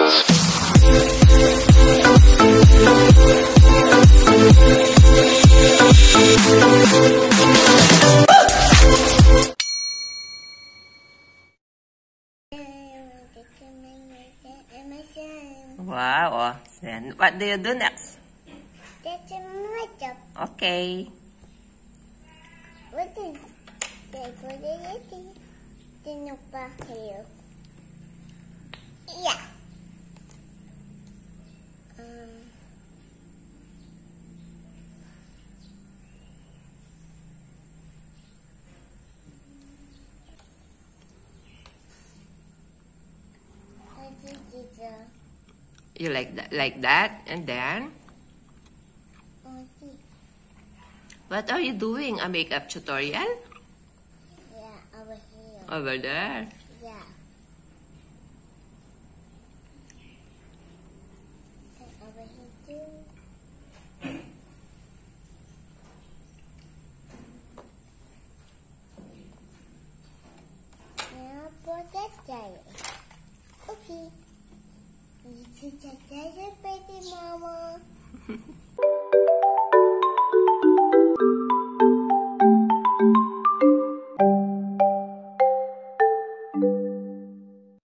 Wow, oh. Then, what do you do next? That's my job. Okay. What is that? What is it? Tinapa here. Yeah. You like that, and then what are you doing? A makeup tutorial? Yeah, over here. Over there. Yeah. And over here too. Now for that guy. Okay. This is a baby mama.